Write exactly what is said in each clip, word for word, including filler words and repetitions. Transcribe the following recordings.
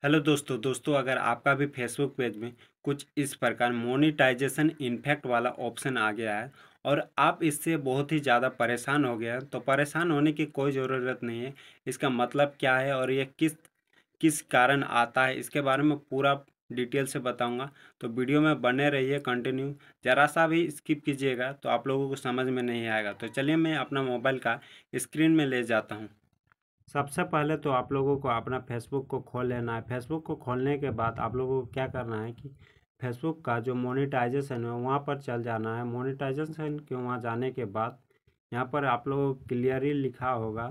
Hello दोस्तों दोस्तों अगर आपका भी फेसबुक पेज में कुछ इस प्रकार मोनेटाइजेशन इम्पैक्ट वाला ऑप्शन आ गया है और आप इससे बहुत ही ज़्यादा परेशान हो गया हैं, तो परेशान होने की कोई ज़रूरत नहीं है। इसका मतलब क्या है और ये किस किस कारण आता है इसके बारे में पूरा डिटेल से बताऊंगा। तो वीडियो में बने रहिए कंटिन्यू। ज़रा सा भी स्किप कीजिएगा तो आप लोगों को समझ में नहीं आएगा। तो चलिए मैं अपना मोबाइल का स्क्रीन में ले जाता हूँ। सबसे पहले तो आप लोगों को अपना फेसबुक को खोल लेना है। फेसबुक को खोलने के बाद आप लोगों को क्या करना है कि फेसबुक का जो मोनेटाइजेशन है वहाँ पर चल जाना है। मोनेटाइजेशन के वहाँ जाने के बाद यहाँ पर आप लोगों को क्लियरली लिखा होगा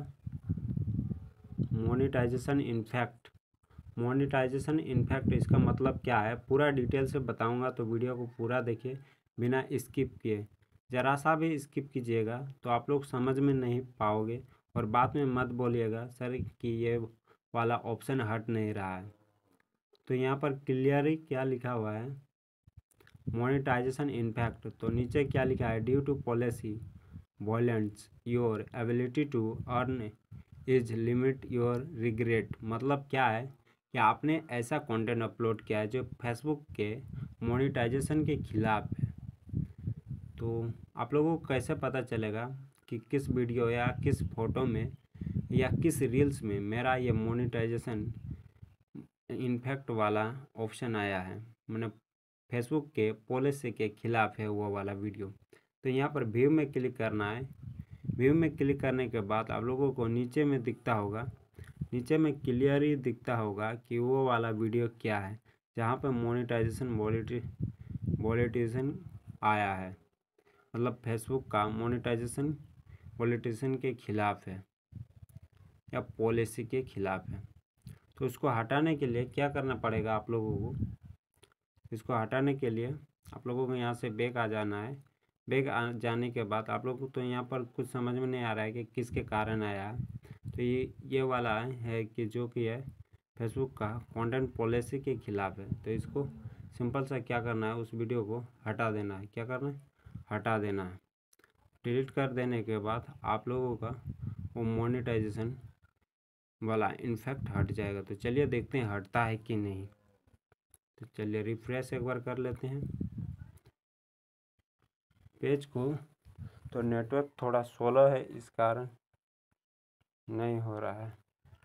मोनेटाइजेशन इनफैक्ट। मोनेटाइजेशन इनफैक्ट इसका मतलब क्या है पूरा डिटेल से बताऊंगा, तो वीडियो को पूरा देखिए बिना स्किप किए। ज़रा सा भी स्किप कीजिएगा तो आप लोग समझ में नहीं पाओगे और बाद में मत बोलिएगा सर कि ये वाला ऑप्शन हट नहीं रहा है। तो यहाँ पर क्लियरली क्या लिखा हुआ है मोनेटाइजेशन इनफैक्ट, तो नीचे क्या लिखा है due to policy violations your ability to earn is limit your regret. मतलब क्या है कि आपने ऐसा कंटेंट अपलोड किया है जो फेसबुक के मोनेटाइजेशन के खिलाफ है। तो आप लोगों को कैसे पता चलेगा कि किस वीडियो या किस फोटो में या किस रील्स में मेरा ये मोनेटाइजेशन इनफैक्ट वाला ऑप्शन आया है, मैंने फेसबुक के पॉलिसी के खिलाफ है वो वाला वीडियो। तो यहाँ पर व्यू में क्लिक करना है। व्यू में क्लिक करने के बाद आप लोगों को नीचे में दिखता होगा, नीचे में क्लियर ही दिखता होगा कि वो वाला वीडियो क्या है जहाँ पे मोनेटाइजेशन मोनेटाइजेशन आया है। मतलब फेसबुक का मोनेटाइजेशन पॉलिटिशियन के खिलाफ है या पॉलिसी के खिलाफ है। तो उसको हटाने के लिए क्या करना पड़ेगा आप लोगों को, इसको हटाने के लिए आप लोगों को यहाँ से बैक आ जाना है। बैक आ जाने के बाद आप लोगों को तो यहाँ पर कुछ समझ में नहीं आ रहा है कि किसके कारण आया है। तो ये ये वाला है कि जो कि है फेसबुक का कंटेंट पॉलिसी के खिलाफ है। तो इसको सिंपल सा क्या करना है, उस वीडियो को हटा देना है। क्या करना है, हटा देना है। डिलीट कर देने के बाद आप लोगों का वो मोनेटाइजेशन वाला इनफैक्ट हट जाएगा। तो चलिए देखते हैं हटता है कि नहीं। तो चलिए रिफ्रेश एक बार कर लेते हैं पेज को। तो नेटवर्क थोड़ा स्लो है इस कारण नहीं हो रहा है।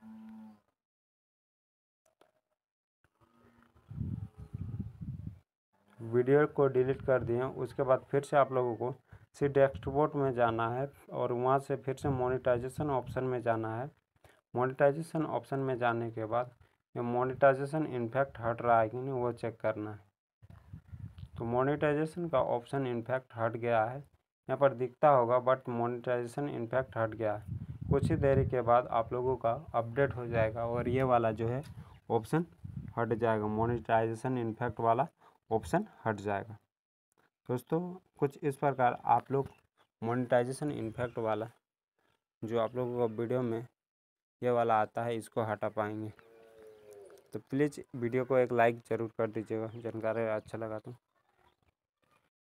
वीडियो को डिलीट कर दिए, उसके बाद फिर से आप लोगों को सी डेस्कटॉप में जाना है और वहाँ से फिर से मोनेटाइजेशन ऑप्शन में जाना है। मोनेटाइजेशन ऑप्शन में जाने के बाद ये मोनेटाइजेशन इनफैक्ट हट रहा है कि नहीं वो चेक करना है। तो मोनेटाइजेशन का ऑप्शन इनफैक्ट हट गया है, यहाँ पर दिखता होगा बट मोनेटाइजेशन इनफैक्ट हट गया है। कुछ ही देरी के बाद आप लोगों का अपडेट हो जाएगा और ये वाला जो है ऑप्शन हट जाएगा, मोनेटाइजेशन इनफैक्ट वाला ऑप्शन हट जाएगा। दोस्तों कुछ इस प्रकार आप लोग मोनेटाइजेशन इनफैक्ट वाला जो आप लोगों को वीडियो में ये वाला आता है इसको हटा पाएंगे। तो प्लीज़ वीडियो को एक लाइक ज़रूर कर दीजिएगा, जानकारी अच्छा लगा तो।